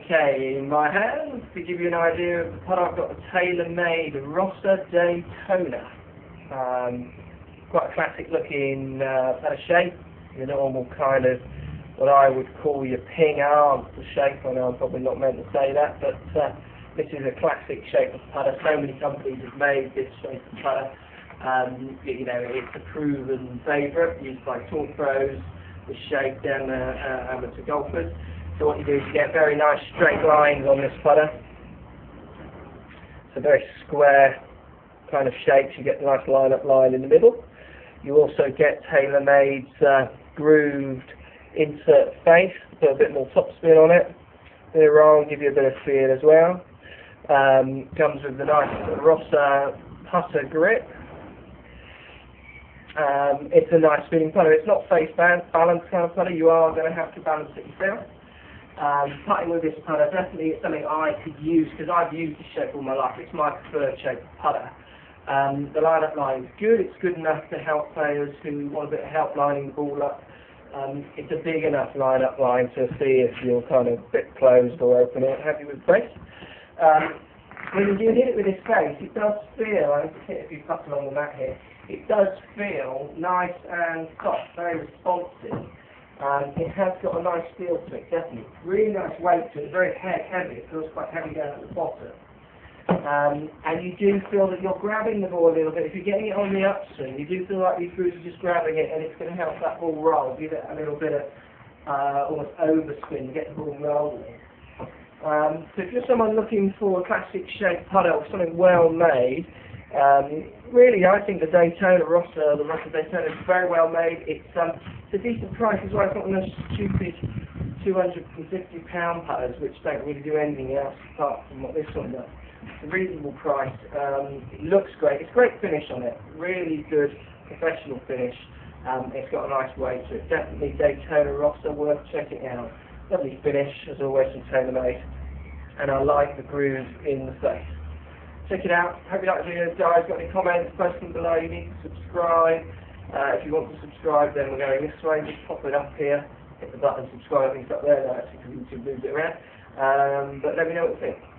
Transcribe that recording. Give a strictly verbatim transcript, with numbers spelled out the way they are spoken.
Okay, in my hands, to give you an idea of the putter, I've got the TaylorMade Daytona. Um, quite a classic looking uh, putter shape, the normal kind of what I would call your ping arm shape. I know I'm probably not meant to say that, but uh, this is a classic shape of putter. So many companies have made this shape of putter. Um, you know, it's a proven favourite, used by tour pros, this shape, and uh, uh, amateur golfers. So what you do is you get very nice straight lines on this putter. It's a very square kind of shape. You get a nice line-up line in the middle. You also get TaylorMade's uh, grooved insert face, put a bit more topspin on it. Bit of roll, give you a bit of feel as well. Um, comes with the nice Rossa putter grip. Um, it's a nice spinning putter. It's not face balance kind of putter. You are going to have to balance it yourself. Um, putting with this putter, definitely it's something I could use because I've used this shape all my life. It's my preferred shape of putter. Um, the line-up line is good. It's good enough to help players who want a bit of help lining the ball up. Um, it's a big enough line-up line to see if you're kind of a bit closed or open or happy with face. Um, when you hit it with this face, it does feel, I need to hit a few putts along the mat here, it does feel nice and soft, very responsive. Um, it has got a nice feel to it, definitely. Really nice weight to it, very heavy. It feels quite heavy down at the bottom. Um, and you do feel that you're grabbing the ball a little bit. If you're getting it on the upswing, you do feel like your screws are just grabbing it, and it's going to help that ball roll. Give it a little bit of uh, almost overspin to get the ball rolling. Um, so if you're someone looking for a classic shape putter or something well made, um, really I think the Daytona Rossa, the Rossa Daytona is very well made. It's um, It's a decent price as well. It's not one of those stupid two hundred and fifty pound putters which don't really do anything else apart from what this one does. It's a reasonable price. Um, it looks great. It's great finish on it. Really good professional finish. Um, it's got a nice weight to it. Definitely Daytona Rossa, worth checking out. Lovely finish as always from TaylorMade. And I like the groove in the face. Check it out. Hope you like the video, guys. Got any comments? Post them below. You need to subscribe. Uh, if you want to subscribe, then we're going this way. Just pop it up here, hit the button, subscribe. I think it's up there now, actually, because YouTube moves it around. Um, but let me know what you think.